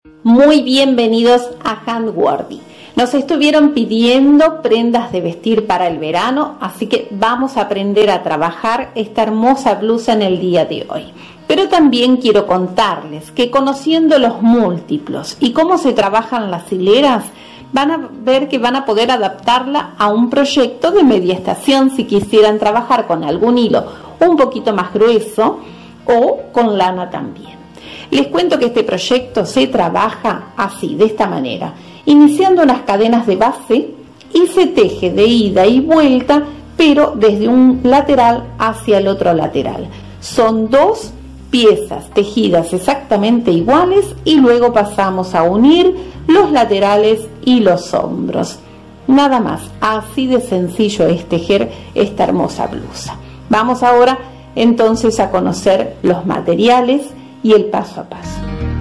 Muy bienvenidos a Handworthy. Nos estuvieron pidiendo prendas de vestir para el verano, así que vamos a aprender a trabajar esta hermosa blusa en el día de hoy. Pero también quiero contarles que conociendo los múltiplos y cómo se trabajan las hileras, van a ver que van a poder adaptarla a un proyecto de media estación si quisieran trabajar con algún hilo un poquito más grueso o con lana también. Les cuento que este proyecto se trabaja así, de esta manera, iniciando unas cadenas de base y se teje de ida y vuelta, pero desde un lateral hacia el otro lateral. Son dos piezas tejidas exactamente iguales y luego pasamos a unir los laterales y los hombros. Nada más, así de sencillo es tejer esta hermosa blusa. Vamos ahora entonces a conocer los materiales y el paso a paso.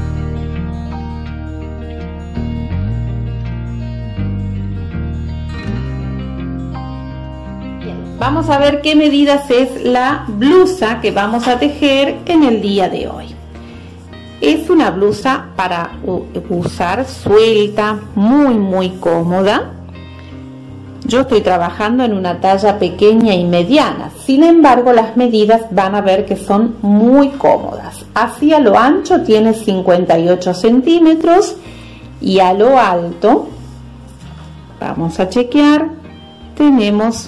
Bien, vamos a ver qué medidas es la blusa que vamos a tejer en el día de hoy. Es una blusa para usar suelta, muy cómoda. Yo estoy trabajando en una talla pequeña y mediana, sin embargo las medidas van a ver que son muy cómodas. Hacia lo ancho tiene 58 centímetros y a lo alto, vamos a chequear, tenemos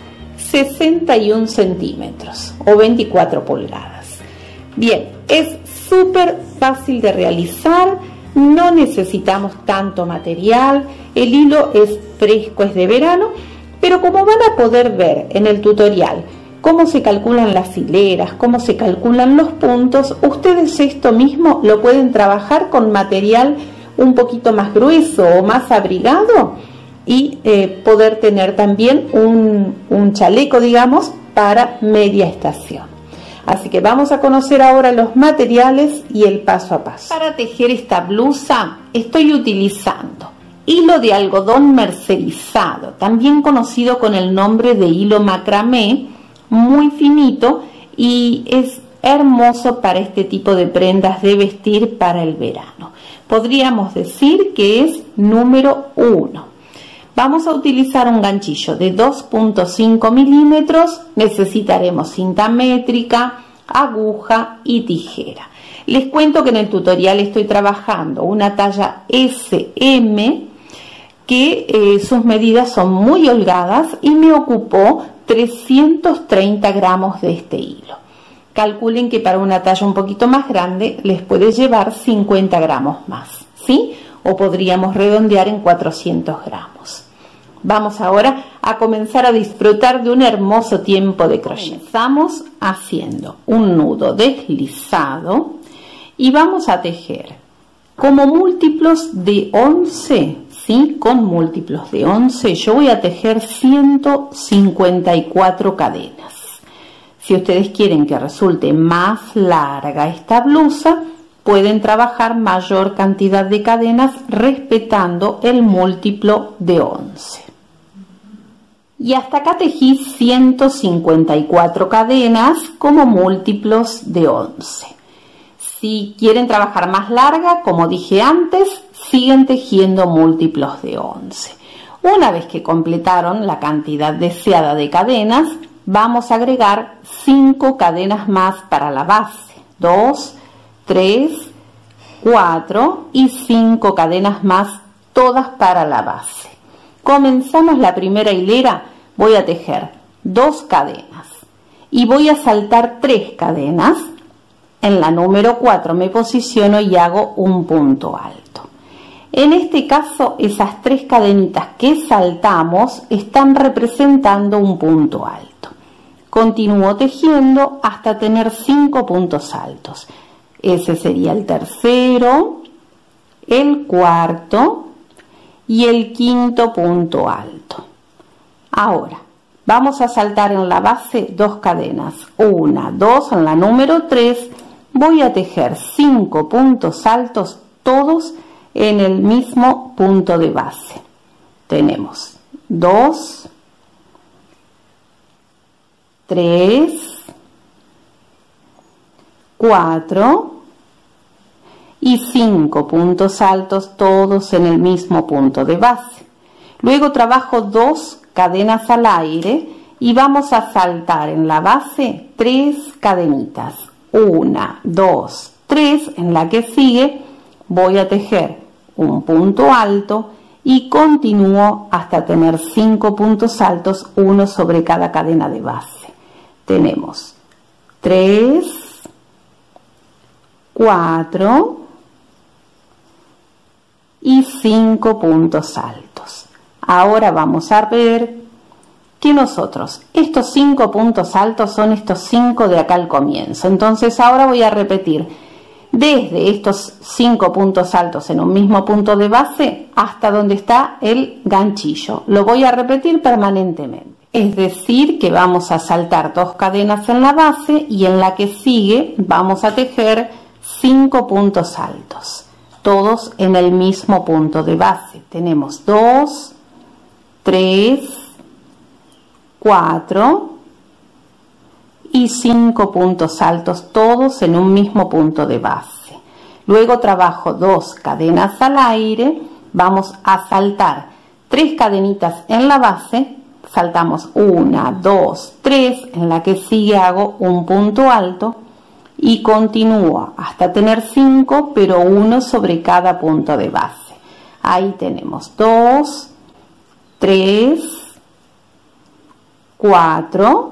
61 centímetros o 24 pulgadas. Bien, es súper fácil de realizar, no necesitamos tanto material, el hilo es fresco, es de verano, pero como van a poder ver en el tutorial cómo se calculan las hileras, cómo se calculan los puntos, ustedes esto mismo lo pueden trabajar con material un poquito más grueso o más abrigado y poder tener también un chaleco, digamos, para media estación. Así que vamos a conocer ahora los materiales y el paso a paso. Para tejer esta blusa estoy utilizando hilo de algodón mercerizado, también conocido con el nombre de hilo macramé, muy finito y es hermoso para este tipo de prendas de vestir para el verano. Podríamos decir que es número 1. Vamos a utilizar un ganchillo de 2.5 milímetros, necesitaremos cinta métrica, aguja y tijera. Les cuento que en el tutorial estoy trabajando una talla SM, que sus medidas son muy holgadas y me ocupó 330 gramos de este hilo. Calculen que para una talla un poquito más grande les puede llevar 50 gramos más, ¿sí? O podríamos redondear en 400 gramos. Vamos ahora a comenzar a disfrutar de un hermoso tiempo de crochet. Comenzamos haciendo un nudo deslizado y vamos a tejer como múltiplos de 11, ¿sí? Con múltiplos de 11 yo voy a tejer 154 cadenas. Si ustedes quieren que resulte más larga esta blusa, pueden trabajar mayor cantidad de cadenas respetando el múltiplo de 11. Y hasta acá tejí 154 cadenas como múltiplos de 11. Si quieren trabajar más larga, como dije antes, siguen tejiendo múltiplos de 11. Una vez que completaron la cantidad deseada de cadenas, vamos a agregar 5 cadenas más para la base. 2, 3, 4 y 5 cadenas más, todas para la base. Comenzamos la primera hilera, voy a tejer 2 cadenas y voy a saltar 3 cadenas. En la número 4 me posiciono y hago un punto alto. En este caso, esas 3 cadenitas que saltamos están representando un punto alto. Continúo tejiendo hasta tener 5 puntos altos. Ese sería el tercero, el cuarto y el quinto punto alto. Ahora vamos a saltar en la base 2 cadenas, 1, 2, en la número 3 voy a tejer 5 puntos altos, todos en el mismo punto de base. Tenemos 2, 3, 4 y 5 puntos altos, todos en el mismo punto de base. Luego trabajo 2 cadenas al aire y vamos a saltar en la base 3 cadenitas. 1, 2, 3. En la que sigue voy a tejer un punto alto y continúo hasta tener 5 puntos altos, uno sobre cada cadena de base. Tenemos 3, 4 y 5 puntos altos. Ahora vamos a ver que nosotros, estos 5 puntos altos son estos 5 de acá al comienzo. Entonces ahora voy a repetir desde estos 5 puntos altos en un mismo punto de base hasta donde está el ganchillo. Lo voy a repetir permanentemente. Es decir, que vamos a saltar 2 cadenas en la base y en la que sigue vamos a tejer 5 puntos altos, todos en el mismo punto de base. Tenemos 2, 3, 4 y 5 puntos altos, todos en un mismo punto de base. Luego trabajo 2 cadenas al aire, vamos a saltar 3 cadenitas en la base, saltamos 1, 2, 3, en la que sigue hago un punto alto y continúo hasta tener 5, pero uno sobre cada punto de base. Ahí tenemos 2, 3, 4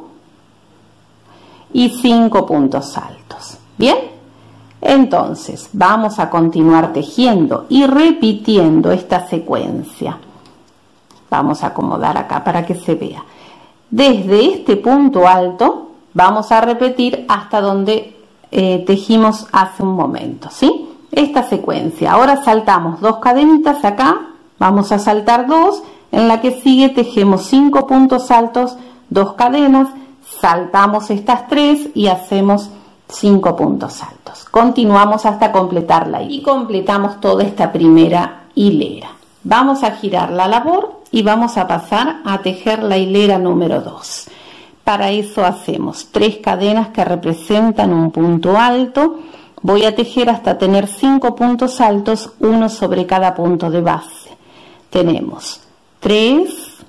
y 5 puntos altos. Bien, entonces vamos a continuar tejiendo y repitiendo esta secuencia. Vamos a acomodar acá para que se vea. Desde este punto alto vamos a repetir hasta donde tejimos hace un momento, ¿sí? Esta secuencia. Ahora saltamos 2 cadenitas acá, vamos a saltar 2, en la que sigue tejemos 5 puntos altos, 2 cadenas, saltamos estas 3 y hacemos 5 puntos altos. Continuamos hasta completar la hilera y completamos toda esta primera hilera. Vamos a girar la labor y vamos a pasar a tejer la hilera número 2. Para eso hacemos 3 cadenas que representan un punto alto. Voy a tejer hasta tener 5 puntos altos, uno sobre cada punto de base. Tenemos 3,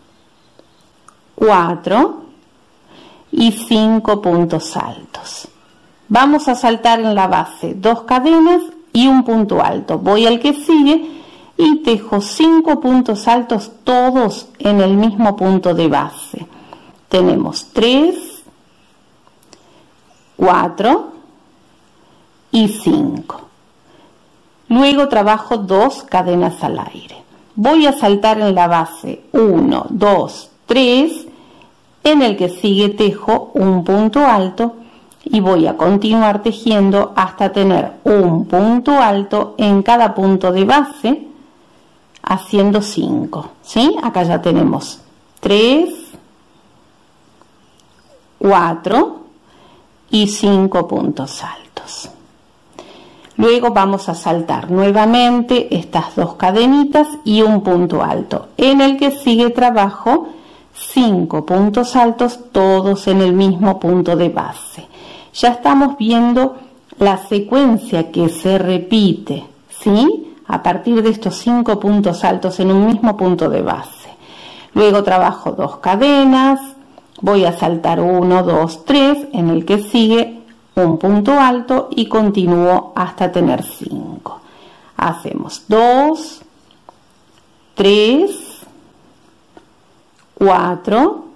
4 y 5 puntos altos. Vamos a saltar en la base 2 cadenas y un punto alto. Voy al que sigue y tejo 5 puntos altos, todos en el mismo punto de base. Tenemos 3, 4 y 5. Luego trabajo 2 cadenas al aire. Voy a saltar en la base 1, 2, 3, en el que sigue tejo un punto alto y voy a continuar tejiendo hasta tener un punto alto en cada punto de base, haciendo 5, ¿sí? Acá ya tenemos 3, 4 y 5 puntos altos. Luego vamos a saltar nuevamente estas 2 cadenitas y un punto alto, en el que sigue trabajo 5 puntos altos, todos en el mismo punto de base. Ya estamos viendo la secuencia que se repite, ¿sí? A partir de estos 5 puntos altos en un mismo punto de base. Luego trabajo 2 cadenas, voy a saltar 1, 2, 3, en el que sigue un punto alto y continúo hasta tener 5. Hacemos 2, 3, 4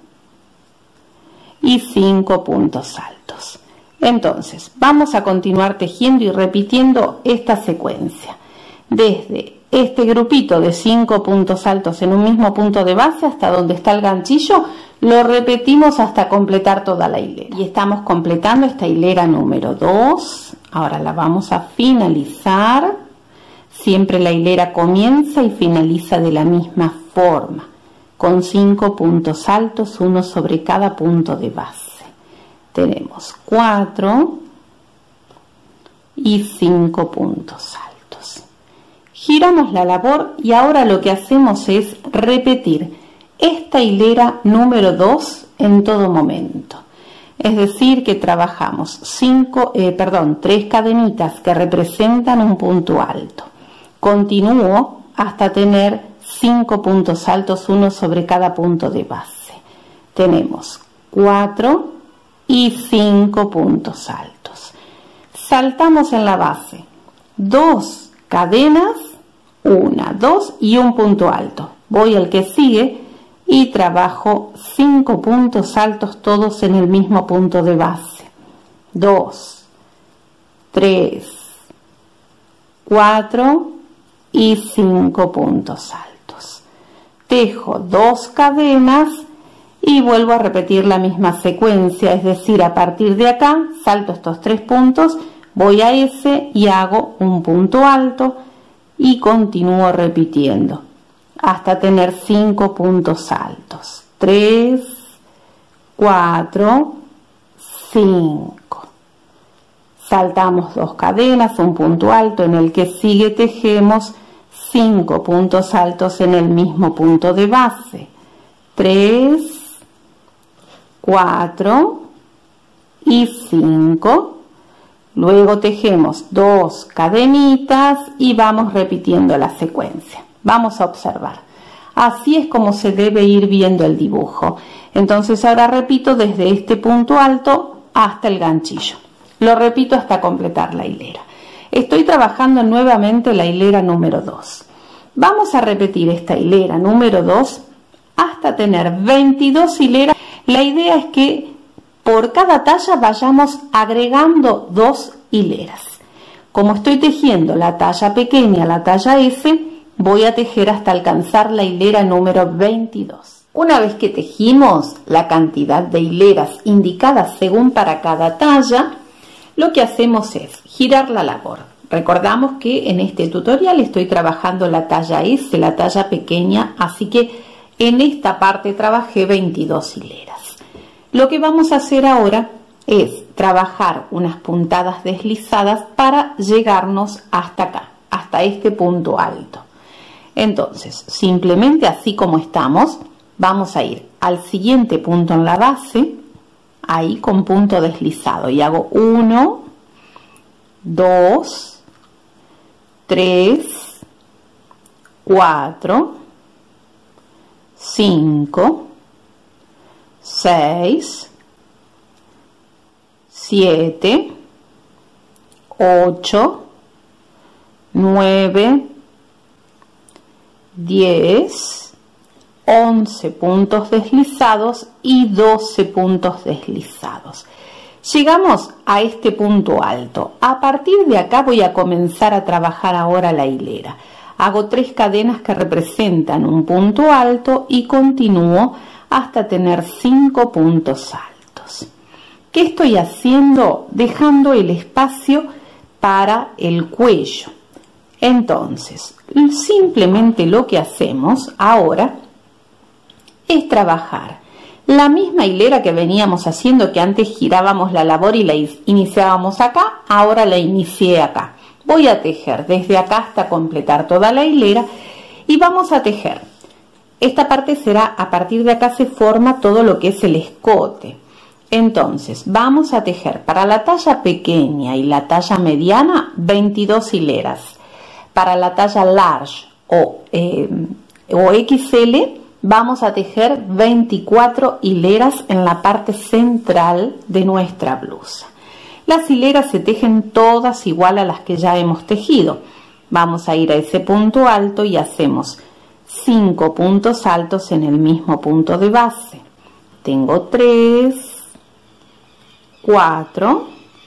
y 5 puntos altos. Entonces vamos a continuar tejiendo y repitiendo esta secuencia desde este grupito de 5 puntos altos en un mismo punto de base hasta donde está el ganchillo. Lo repetimos hasta completar toda la hilera y estamos completando esta hilera número 2. Ahora la vamos a finalizar. Siempre la hilera comienza y finaliza de la misma forma, con 5 puntos altos, uno sobre cada punto de base. Tenemos 4 y 5 puntos altos. Giramos la labor y ahora lo que hacemos es repetir esta hilera número 2 en todo momento. Es decir, que trabajamos 3 cadenitas que representan un punto alto. Continúo hasta tener 5 puntos altos, uno sobre cada punto de base. Tenemos 4 y 5 puntos altos. Saltamos en la base 2 cadenas, 1, 2 y un punto alto. Voy al que sigue y trabajo 5 puntos altos, todos en el mismo punto de base. 2, 3, 4 y 5 puntos altos. Tejo 2 cadenas y vuelvo a repetir la misma secuencia, es decir, a partir de acá salto estos 3 puntos, voy a ese y hago un punto alto y continúo repitiendo hasta tener 5 puntos altos. 3, 4, 5. Saltamos 2 cadenas, un punto alto, en el que sigue tejemos 5 puntos altos en el mismo punto de base. 3, 4 y 5. Luego tejemos 2 cadenitas y vamos repitiendo la secuencia. Vamos a observar. Así es como se debe ir viendo el dibujo. Entonces ahora repito desde este punto alto hasta el ganchillo. Lo repito hasta completar la hilera. Estoy trabajando nuevamente la hilera número 2. Vamos a repetir esta hilera número 2 hasta tener 22 hileras. La idea es que por cada talla vayamos agregando 2 hileras. Como estoy tejiendo la talla pequeña, la talla S, voy a tejer hasta alcanzar la hilera número 22. Una vez que tejimos la cantidad de hileras indicadas según para cada talla, lo que hacemos es girar la labor. Recordamos que en este tutorial estoy trabajando la talla S, la talla pequeña, así que en esta parte trabajé 22 hileras. Lo que vamos a hacer ahora es trabajar unas puntadas deslizadas para llegarnos hasta acá, hasta este punto alto. Entonces, simplemente así como estamos, vamos a ir al siguiente punto en la base, ahí con punto deslizado, y hago 1, 2, 3, 4, 5, 6, 7, 8, 9, 10, 11 puntos deslizados y 12 puntos deslizados. Llegamos a este punto alto. A partir de acá voy a comenzar a trabajar ahora la hilera. Hago 3 cadenas que representan un punto alto y continúo hasta tener 5 puntos altos. ¿Qué estoy haciendo? Dejando el espacio para el cuello. Entonces, simplemente lo que hacemos ahora es trabajar la misma hilera que veníamos haciendo, que antes girábamos la labor y la iniciábamos acá, ahora la inicié acá. Voy a tejer desde acá hasta completar toda la hilera y vamos a tejer. Esta parte será, a partir de acá se forma todo lo que es el escote. Entonces, vamos a tejer para la talla pequeña y la talla mediana 22 hileras. Para la talla large o XL vamos a tejer 24 hileras en la parte central de nuestra blusa. Las hileras se tejen todas igual a las que ya hemos tejido. Vamos a ir a ese punto alto y hacemos 5 puntos altos en el mismo punto de base. Tengo 3, 4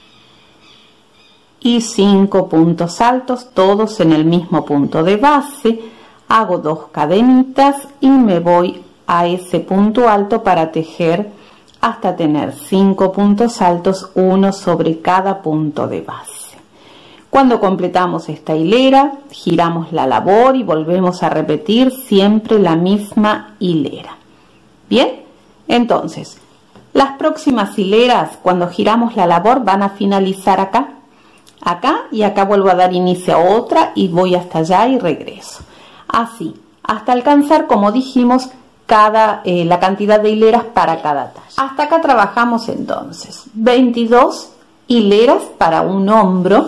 y 5 puntos altos, todos en el mismo punto de base. Hago 2 cadenitas y me voy a ese punto alto para tejer hasta tener 5 puntos altos, uno sobre cada punto de base. Cuando completamos esta hilera, giramos la labor y volvemos a repetir siempre la misma hilera. Bien, entonces las próximas hileras, cuando giramos la labor, van a finalizar acá, y acá vuelvo a dar inicio a otra y voy hasta allá y regreso. Así, hasta alcanzar, como dijimos, la cantidad de hileras para cada talla. Hasta acá trabajamos entonces 22 hileras para un hombro,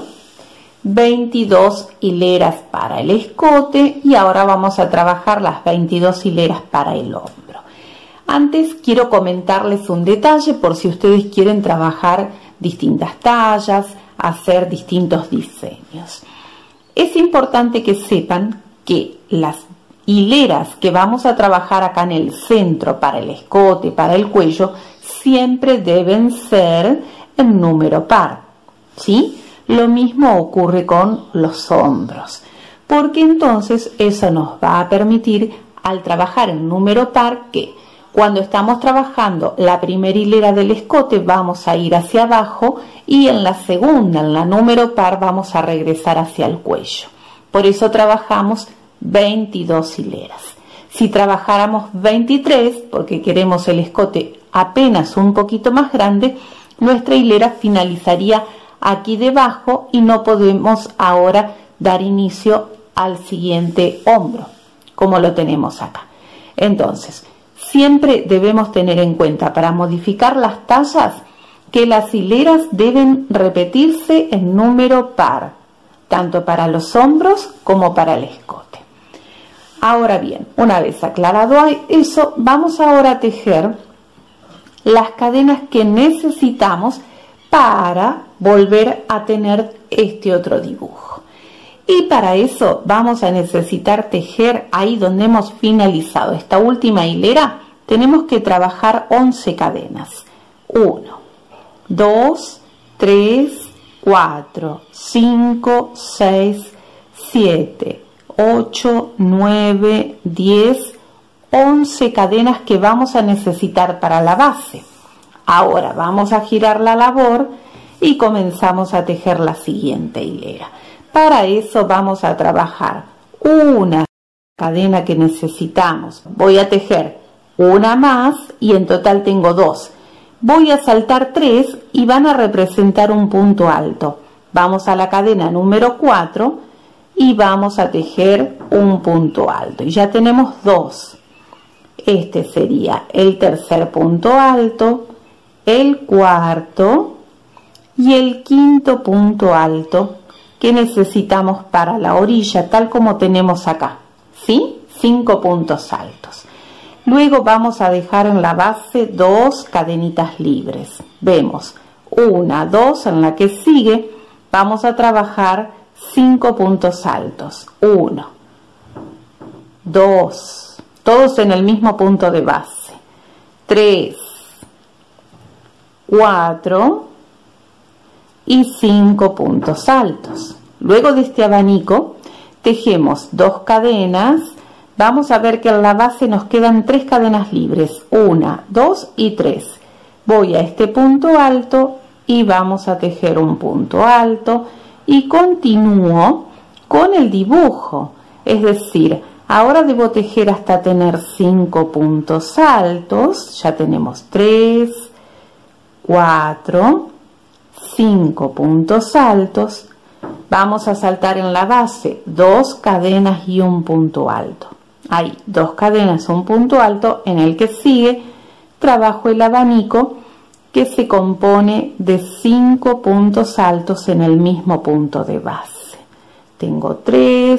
22 hileras para el escote y ahora vamos a trabajar las 22 hileras para el hombro. Antes quiero comentarles un detalle por si ustedes quieren trabajar distintas tallas, hacer distintos diseños. Es importante que sepan que las hileras que vamos a trabajar acá en el centro para el escote, para el cuello, siempre deben ser en número par, ¿sí? Lo mismo ocurre con los hombros, porque entonces eso nos va a permitir al trabajar en número par que cuando estamos trabajando la primera hilera del escote vamos a ir hacia abajo y en la segunda, en la número par, vamos a regresar hacia el cuello. Por eso trabajamos 22 hileras. Si trabajáramos 23, porque queremos el escote apenas un poquito más grande, nuestra hilera finalizaría aquí debajo y no podemos ahora dar inicio al siguiente hombro, como lo tenemos acá. Entonces, siempre debemos tener en cuenta para modificar las tallas que las hileras deben repetirse en número par, tanto para los hombros como para el escote. Ahora bien, una vez aclarado eso, vamos ahora a tejer las cadenas que necesitamos para volver a tener este otro dibujo. Y para eso vamos a necesitar tejer ahí donde hemos finalizado esta última hilera. Tenemos que trabajar 11 cadenas. 1, 2, 3, 4, 5, 6, 7, 8, 9, 10, 11 cadenas que vamos a necesitar para la base. Ahora vamos a girar la labor y comenzamos a tejer la siguiente hilera. Para eso vamos a trabajar una cadena que necesitamos. Voy a tejer una más y en total tengo 2. Voy a saltar 3 y van a representar un punto alto. Vamos a la cadena número 4 y vamos a tejer un punto alto. Y ya tenemos 2. Este sería el tercer punto alto, el cuarto y el quinto punto alto que necesitamos para la orilla, tal como tenemos acá, ¿sí? 5 puntos altos. Luego vamos a dejar en la base 2 cadenitas libres. Vemos 1, 2, en la que sigue vamos a trabajar 5 puntos altos. 1, 2, todos en el mismo punto de base. 3, 4 y 5 puntos altos. Luego de este abanico tejemos 2 cadenas. Vamos a ver que en la base nos quedan 3 cadenas libres. 1, 2 y 3. Voy a este punto alto y vamos a tejer un punto alto y continúo con el dibujo. Es decir, ahora debo tejer hasta tener 5 puntos altos. Ya tenemos 3, 4, 5 puntos altos. Vamos a saltar en la base 2 cadenas y un punto alto. Hay 2 cadenas, un punto alto. En el que sigue trabajo el abanico que se compone de 5 puntos altos en el mismo punto de base. Tengo 3,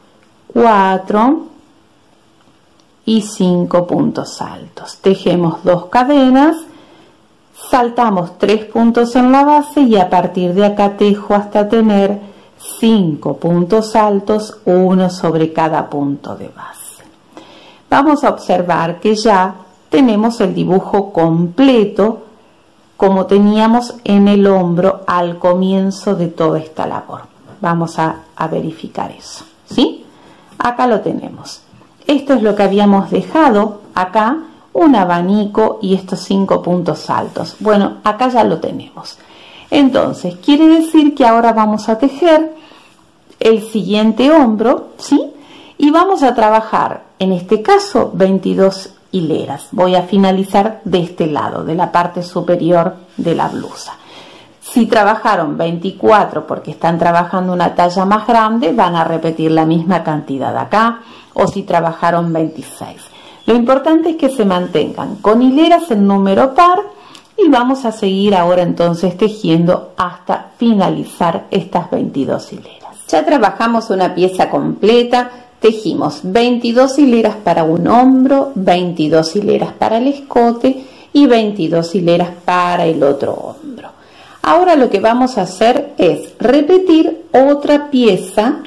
4 y 5 puntos altos. Tejemos 2 cadenas, saltamos 3 puntos en la base y a partir de acá tejo hasta tener 5 puntos altos, uno sobre cada punto de base. Vamos a observar que ya tenemos el dibujo completo como teníamos en el hombro al comienzo de toda esta labor. Vamos a verificar eso, ¿sí? Acá lo tenemos. Esto es lo que habíamos dejado acá, un abanico y estos 5 puntos altos. Bueno, acá ya lo tenemos. Entonces, quiere decir que ahora vamos a tejer el siguiente hombro, ¿sí? Y vamos a trabajar, en este caso, 22 hileras. Voy a finalizar de este lado, de la parte superior de la blusa. Si trabajaron 24 porque están trabajando una talla más grande, van a repetir la misma cantidad acá, o si trabajaron 26. Lo importante es que se mantengan con hileras en número par y vamos a seguir ahora entonces tejiendo hasta finalizar estas 22 hileras. Ya trabajamos una pieza completa, tejimos 22 hileras para un hombro, 22 hileras para el escote y 22 hileras para el otro hombro. Ahora lo que vamos a hacer es repetir otra pieza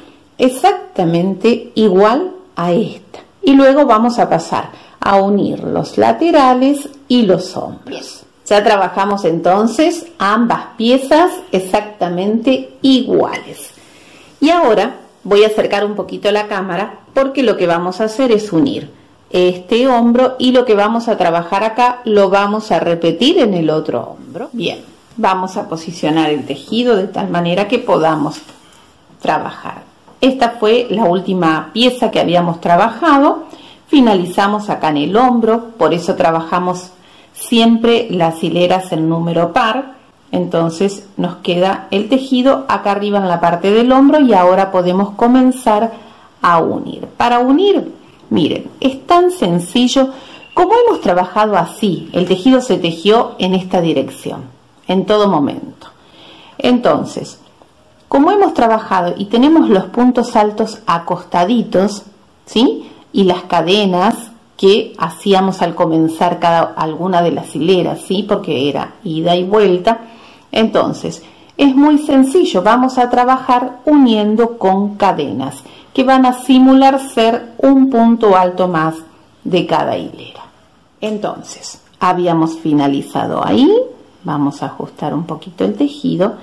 exactamente igual a esta. Y luego vamos a pasar a unir los laterales y los hombros. Ya trabajamos entonces ambas piezas exactamente iguales. Y ahora voy a acercar un poquito la cámara porque lo que vamos a hacer es unir este hombro y lo que vamos a trabajar acá lo vamos a repetir en el otro hombro. Bien, vamos a posicionar el tejido de tal manera que podamos trabajar. Esta fue la última pieza que habíamos trabajado. Finalizamos acá en el hombro, por eso trabajamos siempre las hileras en número par. Entonces nos queda el tejido acá arriba en la parte del hombro y ahora podemos comenzar a unir. Para unir, miren, es tan sencillo como hemos trabajado así. El tejido se tejió en esta dirección, en todo momento. Entonces, como hemos trabajado y tenemos los puntos altos acostaditos, ¿sí? Y las cadenas que hacíamos al comenzar alguna de las hileras, ¿sí? Porque era ida y vuelta. Entonces, es muy sencillo, vamos a trabajar uniendo con cadenas que van a simular ser un punto alto más de cada hilera. Entonces, habíamos finalizado ahí, vamos a ajustar un poquito el tejido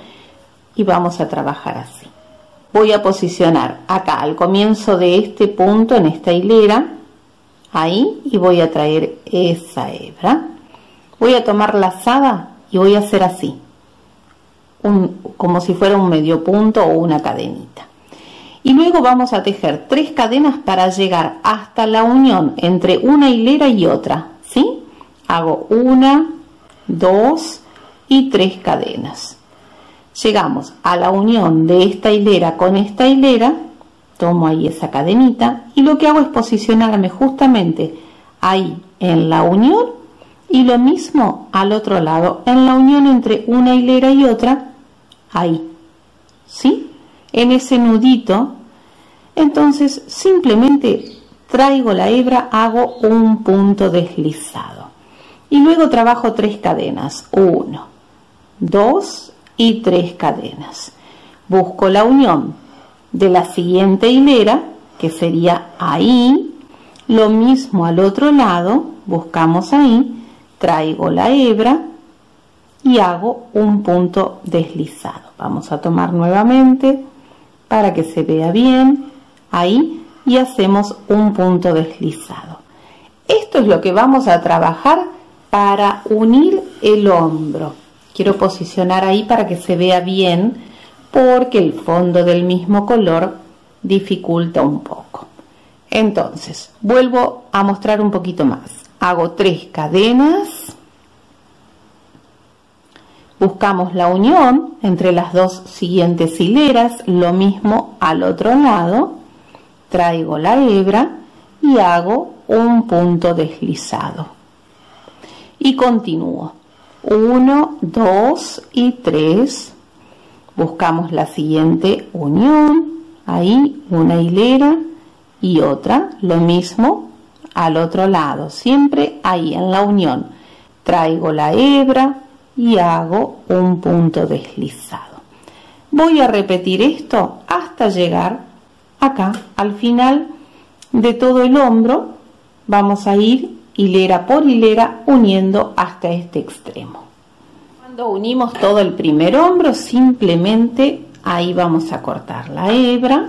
y vamos a trabajar así. Voy a posicionar acá al comienzo de este punto en esta hilera, ahí, y voy a traer esa hebra. Voy a tomar lazada y voy a hacer así. Como si fuera un medio punto o una cadenita. Y luego vamos a tejer 3 cadenas para llegar hasta la unión entre una hilera y otra, ¿sí? Hago 1, 2 y 3 cadenas. Llegamos a la unión de esta hilera con esta hilera, tomo ahí esa cadenita y lo que hago es posicionarme justamente ahí en la unión y lo mismo al otro lado, en la unión entre una hilera y otra, ahí, ¿sí? En ese nudito. Entonces simplemente traigo la hebra, hago un punto deslizado y luego trabajo 3 cadenas, 1, 2 y 3 cadenas. Busco la unión de la siguiente hilera, que sería ahí, lo mismo al otro lado, buscamos ahí, traigo la hebra y hago un punto deslizado. Vamos a tomar nuevamente para que se vea bien ahí y hacemos un punto deslizado. Esto es lo que vamos a trabajar para unir el hombro. Quiero posicionar ahí para que se vea bien porque el fondo del mismo color dificulta un poco. Entonces vuelvo a mostrar un poquito más. Hago 3 cadenas. Buscamos la unión entre las 2 siguientes hileras, lo mismo al otro lado, traigo la hebra y hago un punto deslizado. Y continúo. 1, 2 y 3. Buscamos la siguiente unión, ahí una hilera y otra, lo mismo al otro lado, siempre ahí en la unión. Traigo la hebra y hago un punto deslizado. Voy a repetir esto hasta llegar acá al final de todo el hombro. Vamos a ir hilera por hilera uniendo hasta este extremo. Cuando unimos todo el primer hombro, simplemente ahí vamos a cortar la hebra,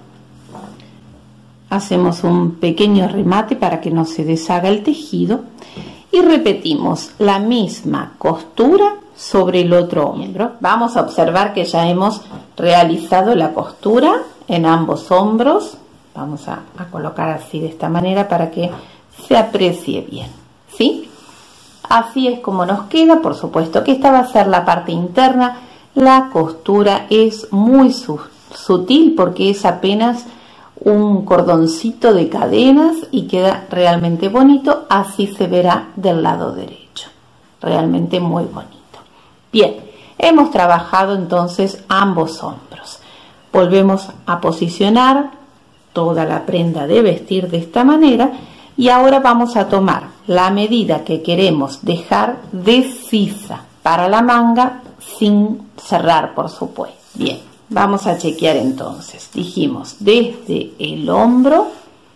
hacemos un pequeño remate para que no se deshaga el tejido y repetimos la misma costura sobre el otro hombro. Vamos a observar que ya hemos realizado la costura en ambos hombros. Vamos a colocar así de esta manera para que se aprecie bien, ¿sí? Así es como nos queda. Por supuesto que esta va a ser la parte interna. La costura es muy sutil porque es apenas un cordoncito de cadenas y queda realmente bonito. Así se verá del lado derecho, realmente muy bonito. Bien, hemos trabajado entonces ambos hombros. Volvemos a posicionar toda la prenda de vestir de esta manera y ahora vamos a tomar la medida que queremos dejar de sisa para la manga sin cerrar, por supuesto. Bien, vamos a chequear entonces. Dijimos desde el hombro,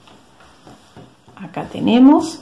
acá tenemos,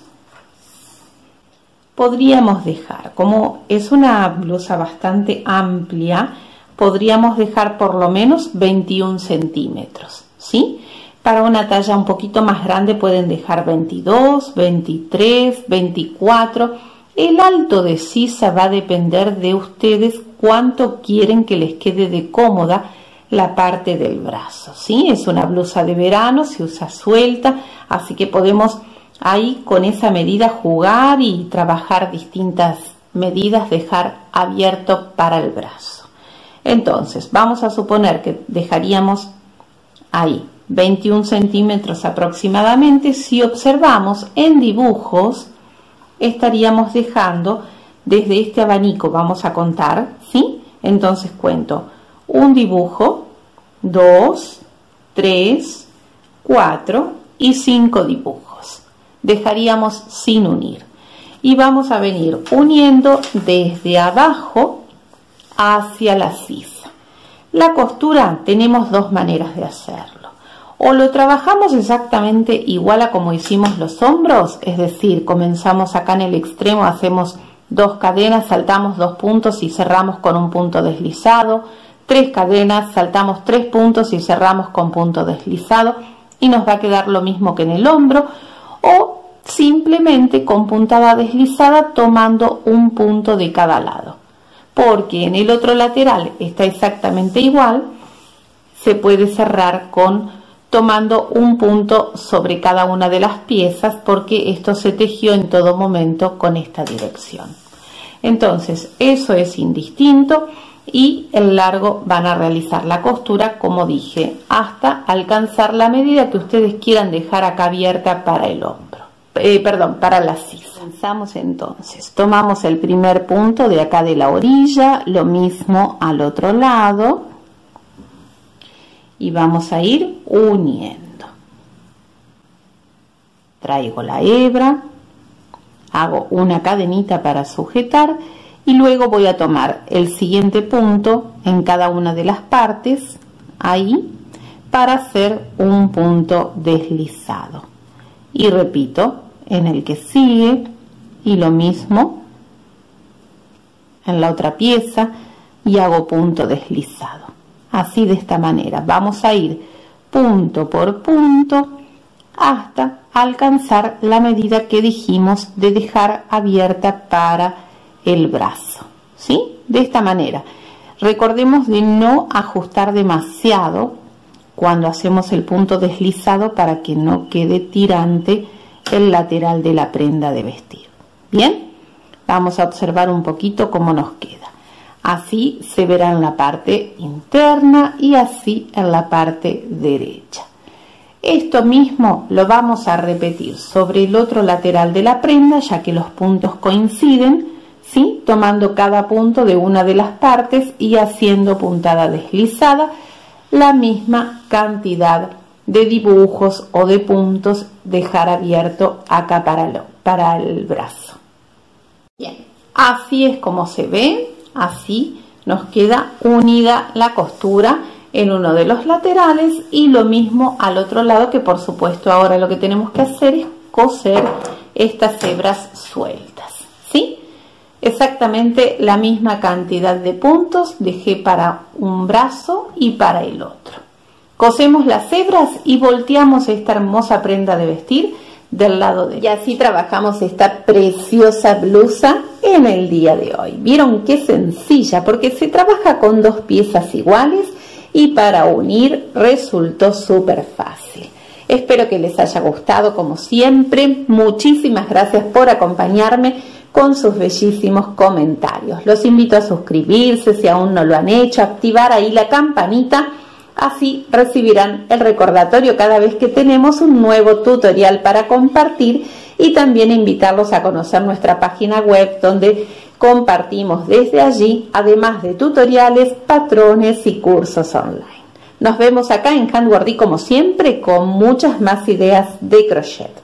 podríamos dejar, como es una blusa bastante amplia, podríamos dejar por lo menos 21 centímetros, ¿sí? Para una talla un poquito más grande pueden dejar 22, 23, 24. El alto de sisa va a depender de ustedes cuánto quieren que les quede de cómoda la parte del brazo, ¿sí? Es una blusa de verano, se usa suelta, así que podemos ahí con esa medida jugar y trabajar distintas medidas, dejar abierto para el brazo. Entonces, vamos a suponer que dejaríamos ahí 21 centímetros aproximadamente. Si observamos en dibujos, estaríamos dejando desde este abanico, vamos a contar, ¿sí? Entonces cuento un dibujo, 2, 3, 4 y 5 dibujos. Dejaríamos sin unir y vamos a venir uniendo desde abajo hacia la sisa. La costura tenemos dos maneras de hacerlo. O lo trabajamos exactamente igual a como hicimos los hombros, es decir, comenzamos acá en el extremo, hacemos 2 cadenas, saltamos 2 puntos y cerramos con un punto deslizado, 3 cadenas, saltamos 3 puntos y cerramos con punto deslizado y nos va a quedar lo mismo que en el hombro, o simplemente con puntada deslizada tomando un punto de cada lado, porque en el otro lateral está exactamente igual, se puede cerrar tomando un punto sobre cada una de las piezas, porque esto se tejió en todo momento con esta dirección. Entonces eso es indistinto y el largo van a realizar la costura, como dije, hasta alcanzar la medida que ustedes quieran dejar acá abierta para el hombro, para la sisa. Comenzamos entonces, tomamos el primer punto de acá de la orilla, lo mismo al otro lado, y vamos a ir uniendo. Traigo la hebra, hago una cadenita para sujetar y luego voy a tomar el siguiente punto en cada una de las partes, ahí, para hacer un punto deslizado. Y repito, en el que sigue, y lo mismo en la otra pieza, y hago punto deslizado. Así, de esta manera vamos a ir punto por punto hasta alcanzar la medida que dijimos de dejar abierta para el brazo, ¿sí? De esta manera. Recordemos de no ajustar demasiado cuando hacemos el punto deslizado para que no quede tirante el lateral de la prenda de vestir. Bien, vamos a observar un poquito cómo nos queda. Así se verá en la parte interna y así en la parte derecha. Esto mismo lo vamos a repetir sobre el otro lateral de la prenda, ya que los puntos coinciden, ¿sí? Tomando cada punto de una de las partes y haciendo puntada deslizada, la misma cantidad de dibujos o de puntos dejar abierto acá para el brazo. Bien, así es como se ve. Así nos queda unida la costura en uno de los laterales y lo mismo al otro lado, que por supuesto ahora lo que tenemos que hacer es coser estas hebras sueltas, ¿sí? Exactamente la misma cantidad de puntos dejé para un brazo y para el otro. Cosemos las hebras y volteamos esta hermosa prenda de vestir del lado de... Y así trabajamos esta preciosa blusa en el día de hoy. ¿Vieron qué sencilla? Porque se trabaja con 2 piezas iguales y para unir resultó súper fácil. Espero que les haya gustado como siempre. Muchísimas gracias por acompañarme con sus bellísimos comentarios. Los invito a suscribirse si aún no lo han hecho, activar ahí la campanita Así recibirán el recordatorio cada vez que tenemos un nuevo tutorial para compartir, y también invitarlos a conocer nuestra página web, donde compartimos desde allí, además de tutoriales, patrones y cursos online. Nos vemos acá en Handwordy como siempre, con muchas más ideas de crochet.